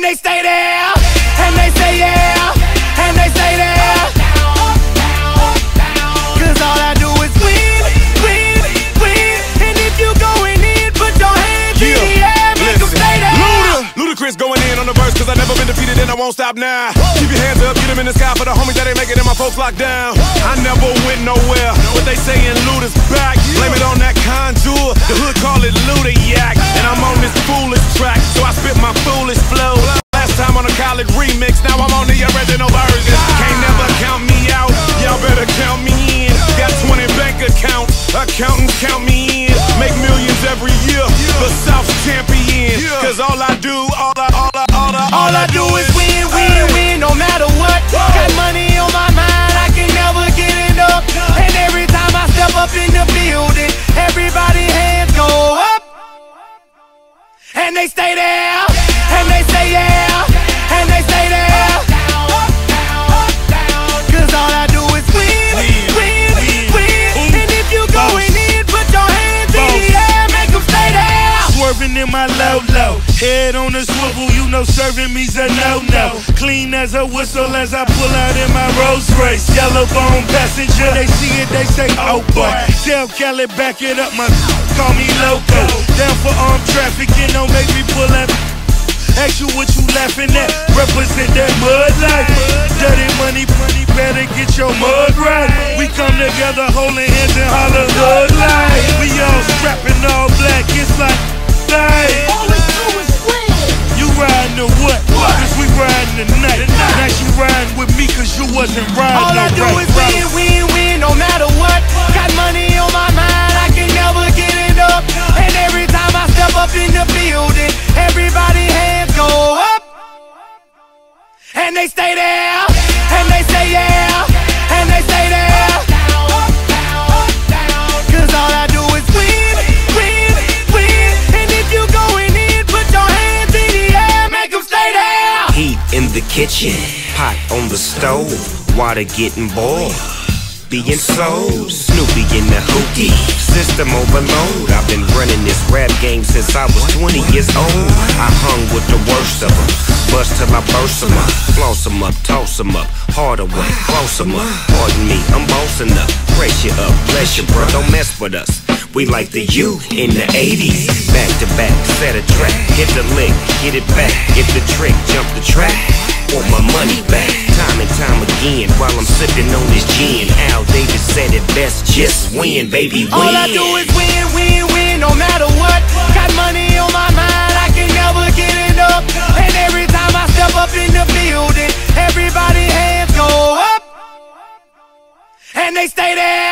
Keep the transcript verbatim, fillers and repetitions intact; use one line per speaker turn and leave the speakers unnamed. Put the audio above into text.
they stay there, and they say yeah, and they say there. Cause all I do is win, win, win. And if you going in, put your hands yeah. in the air, make them stay there.
Luda, Ludacris going in on the verse, cause I never been defeated and I won't stop now. Keep your hands up, get them in the sky for the homies that ain't making it and my folks locked down. I never went nowhere, but they saying Luda's back. Blame it on that contour, the hood call it Luda Yak. And I'm on this foolish track, so I spit my foolish flow. Last time on a college remix, now I'm on the original version. Can't never count me out, y'all better count me in. Got twenty bank accounts, accountants count me in. Make millions every year, the South's champion. Cause all I do, all I, all I, all I,
all I do is win, win, win, no matter what. Got money on my mind, I can never get enough. And every time I step up in the building, everybody hands go up. And they stay there, and they say yeah, and they stay there. Cause all I do is win, win, win. And if you going in, put your hands in the air, make them stay there.
Swerving in my low-low, head on a swivel, you know serving me's a no-no. Clean as a whistle as I pull out in my Rolls Royce. Yellow bone passenger, they see it, they say, oh boy. Tell Cali, back it up, my call me loco. Down for armed trafficking, don't make me pull up. Ask you what you laughing at, represent that mud life. Dirty money, money, better get your mud right. We come together holding hands and holler hood life. We all strapping all black, it's like life.
All we do is win.
You riding to what? Cause we riding tonight. Now you riding with me cause you wasn't riding.
All I do is win, win, win, no matter what. Got money on my mind, I can never get it up. And every time I step up in the building, everybody hands go up. And they stay there, and they say yeah, and they stay there. Cause all I do is win, win, win. And if you going in, put your hands in the air, make them stay there.
Heat in the kitchen, pot on the stove, water getting boiled. Being sold, Snoopy in the hootie, system overload. I've been running this rap game since I was twenty years old. I hung with the worst of them, bust till I burst them up, floss them up, toss them up, hard away, close them up. Pardon me, I'm bossing up, brace you up, bless you, bro, don't mess with us. We like the U in the eighties, back to back, set a track, hit the lick, get it back, get the trick, jump the track, want my money back. Time and time again, while I'm sipping on this gin. Al Davis said it best, just win, baby, win.
All I do is win, win, win, no matter what. Got money on my mind, I can never get it up. And every time I step up in the building, everybody hands go up. And they stay there.